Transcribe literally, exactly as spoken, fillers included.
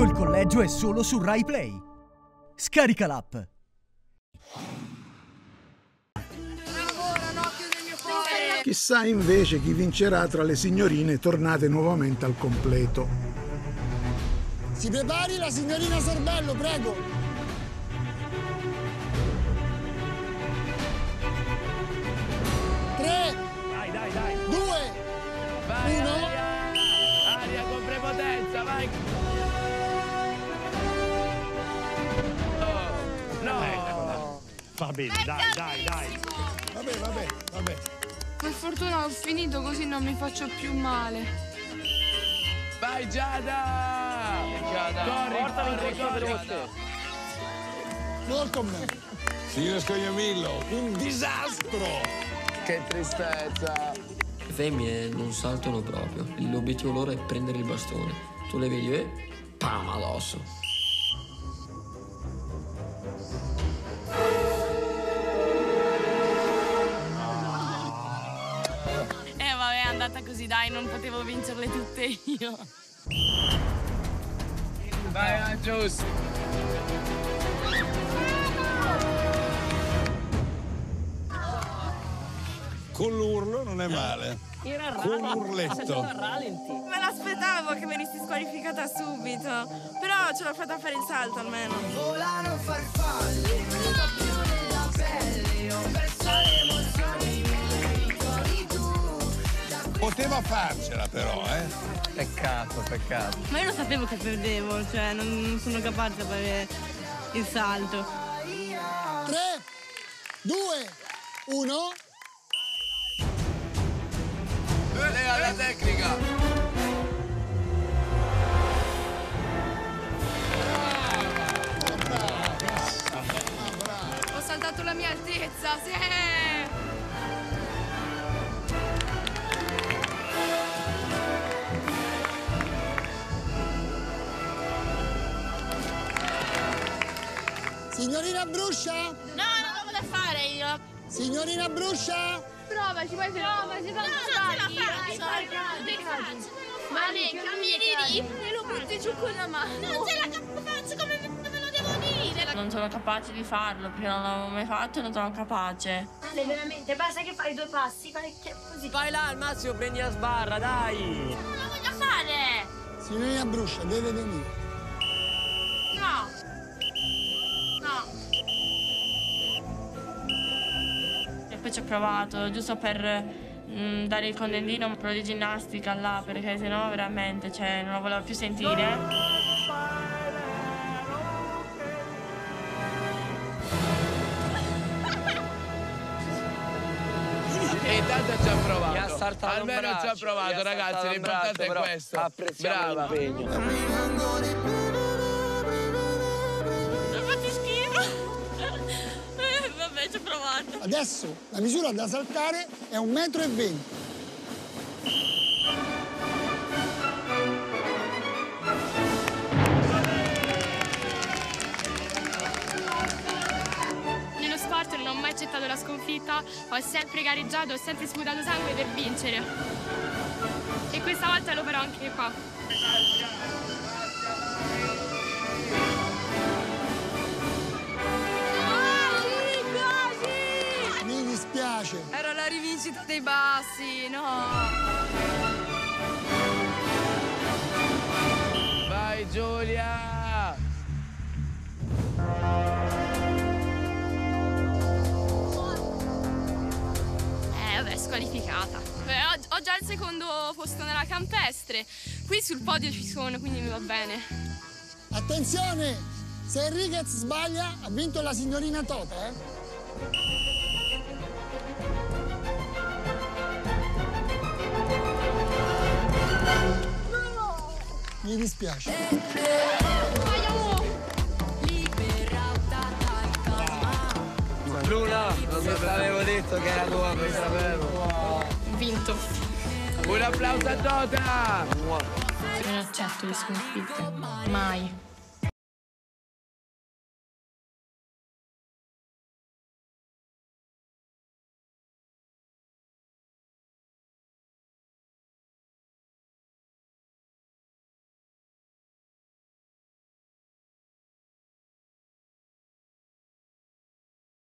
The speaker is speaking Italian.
Il collegio è solo su Rai Play. Scarica l'app. Chissà invece chi vincerà tra le signorine tornate nuovamente al completo. Si prepari la signorina Sorbello, prego. Tre, Dai, dai, dai. due, Vai, uno. aria. Aria con prepotenza, vai. Oh, no. Va bene, dai, dai, dai. Vabbè, vabbè, vabbè. Per fortuna ho finito così non mi faccio più male. Vai Giada! Giada. Corri, Portami corri, in corso corri. veloce. Molto bene. Signor Scogliamillo, un disastro! Che tristezza. Le femmine non saltano proprio. L'obiettivo loro è prendere il bastone. Tu le vedi e pam addosso. Eh vabbè, è andata così, dai, non potevo vincerle tutte io. Vai Angius. Con l'urlo non è male. Era Con l'urletto. Me l'aspettavo che venissi squalificata subito, però ce l'ho fatta a fare il salto almeno. Volano farfalle, non sto più nella pelle, ho perso le emozioni, me le ricordi tu. Poteva farcela però, eh? Peccato, peccato. Ma io lo sapevo che perdevo, cioè non sono capace a fare il salto. Tre, due, uno. Lei ha la tecnica. Ho saltato la mia altezza, sì! Signorina Bruscia? No, non lo voglio fare io! Signorina Bruscia? Provaci, poi provaci, no, non ce la faccio! Ma ne cammini lì e lo butti giù con la mano! Non ce la faccio, come me lo devo dire? Non sono capace di farlo, perché non l'avevo mai fatto e non sono capace. Ale, veramente, basta che fai due passi, così. Vai là, al massimo prendi la sbarra, dai. Non lo voglio fare! Signorina Bruscia, deve venire. No! No! E poi ci ho provato, giusto per mm, dare il condendino quello di ginnastica là, perché sennò veramente, cioè, non lo volevo più sentire. E intanto ci ha provato. Mi ha saltato Almeno un braccio, ci ha provato, mi ha ragazzi, saltato un l'importante braccio, è però questo. apprezziamo Brava. l'impegno. Mi fate schifo! Eh, vabbè, ci ho provato. Adesso la misura da saltare è un metro e venti. Nello sport non ho mai accettato la sconfitta, ho sempre gareggiato, ho sempre sputato sangue per vincere. E questa volta lo farò anche qua. Mi dispiace. Era la rivincita dei bassi, no! Vai Giulia! Eh, vabbè, squalificata. Eh, ho, ho già il secondo posto nella campestre. Qui sul podio ci sono, quindi mi va bene. Attenzione! Se Enriquez sbaglia, ha vinto la signorina Tota, eh? Mi dispiace. Luna, non te l'avevo detto che era tua, mi sapevo. Vinto. Un applauso a Tota! Non accetto le sconfitte. Mai.